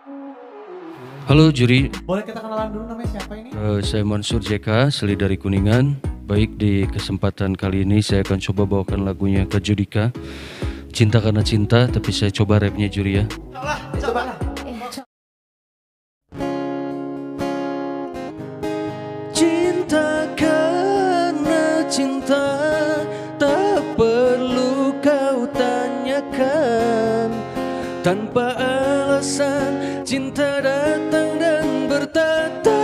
Halo juri, Boleh kita kenalan dulu, namanya siapa ini? saya Mansur JK, asli dari Kuningan. Baik, di kesempatan kali ini saya akan coba bawakan lagunya ke Judika, Cinta Karena Cinta, tapi saya coba rapnya juri ya. Coba lah. Cinta karena cinta, tak perlu kau tanyakan. Tanpa alasan cinta datang dan bertata.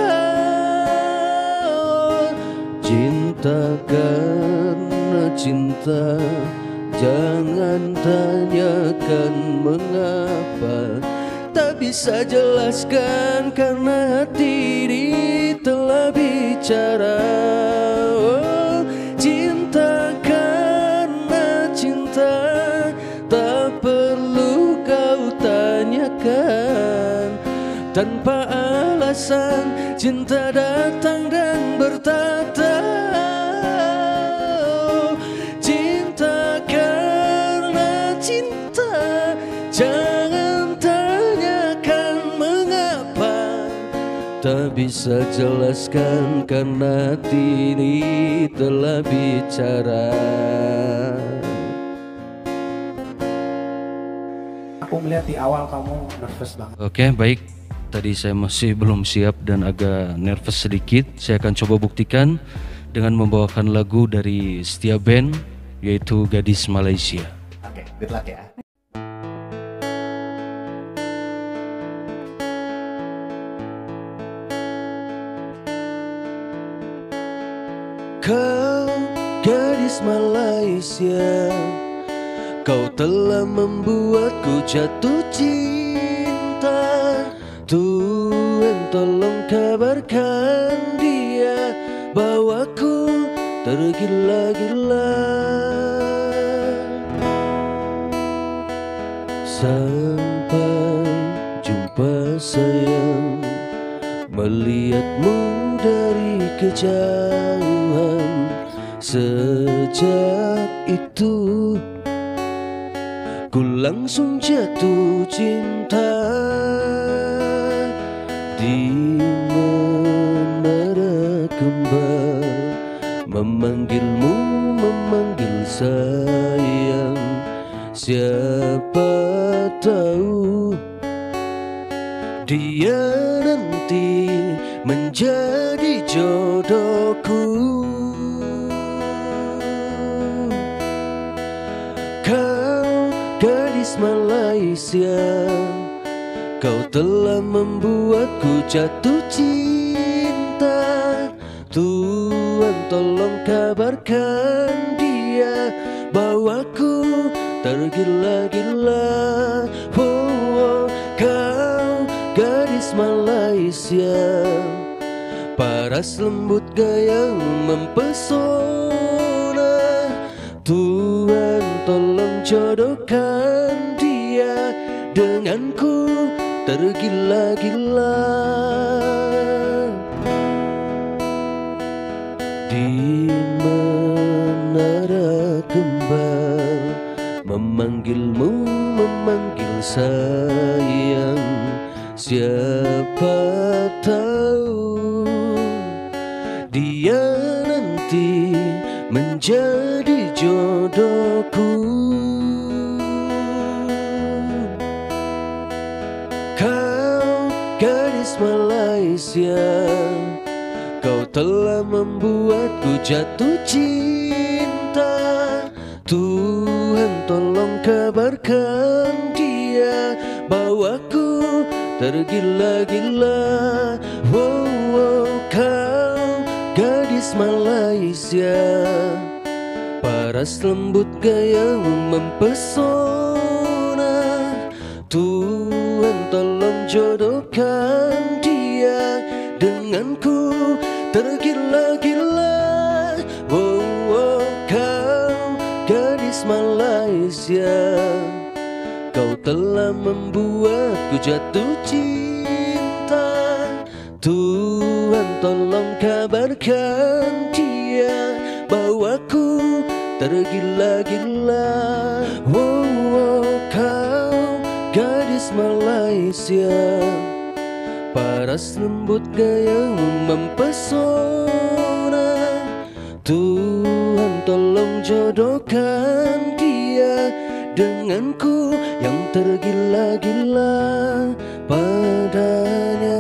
Cinta karena cinta, jangan tanyakan mengapa. Tak bisa jelaskan karena hati ini telah bicara. Oh, cinta karena cinta, tak perlu kau tanyakan. Tanpa alasan cinta datang dan bertata. Oh, cinta karena cinta, jangan tanyakan mengapa. Tak bisa jelaskan karena hati ini telah bicara. Aku melihat di awal kamu nervous banget. Oke, baik. Tadi saya masih belum siap dan agak nervous sedikit. Saya akan coba buktikan dengan membawakan lagu dari Setia Band, yaitu Gadis Malaysia. Oke, good luck ya. Kau gadis Malaysia, kau telah membuatku jatuh cinta. Tuhan tolong kabarkan dia, bawaku tergila-gila. Sampai jumpa sayang, melihatmu dari kejauhan. Sejak itu ku langsung jatuh cinta. Di menara kembal, memanggilmu, memanggil sayang. Siapa tahu dia nanti menjadi jodohku. Kau gadis Malaysia, kau telah membuatku jatuh cinta. Tuhan tolong kabarkan dia, bawaku tergila-gila. Oh, oh, kau gadis Malaysia, paras lembut gaya mempesona. Tuhan tolong jodohkan dia denganku tergila-gila. Di menara kembal, memanggilmu, memanggil sayang. Siapa tahu dia nanti menjadi jodohku. Kau gadis Malaysia, kau telah membuatku jatuh cinta. Tuhan tolong kabarkan dia, bawaku tergila-gila. Oh, oh, kau gadis Malaysia, paras lembut gaya mempesona. Tuhan tolong jodohkan dia denganku tergila-gila. Oh, oh, kau gadis Malaysia, kau telah membuatku jatuh cinta. Tuhan tolong kabarkan dia, bawaku tergila-gila. Oh, oh, kau gadis Malaysia, Indonesia, paras lembut gayamu mempesona. Tuhan tolong jodohkan dia denganku yang tergila-gila padanya.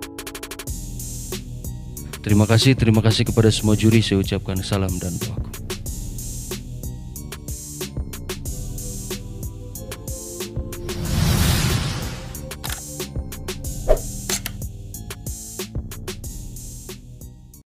Terima kasih kepada semua juri. Saya ucapkan salam dan doaku.